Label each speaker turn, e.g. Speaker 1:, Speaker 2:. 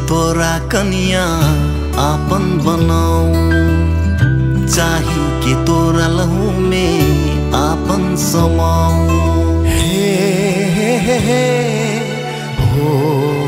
Speaker 1: तोरा कन्या आपन बनाऊ, चाही के तोरा लहू में आपन समाऊ। हे हे हे हे हो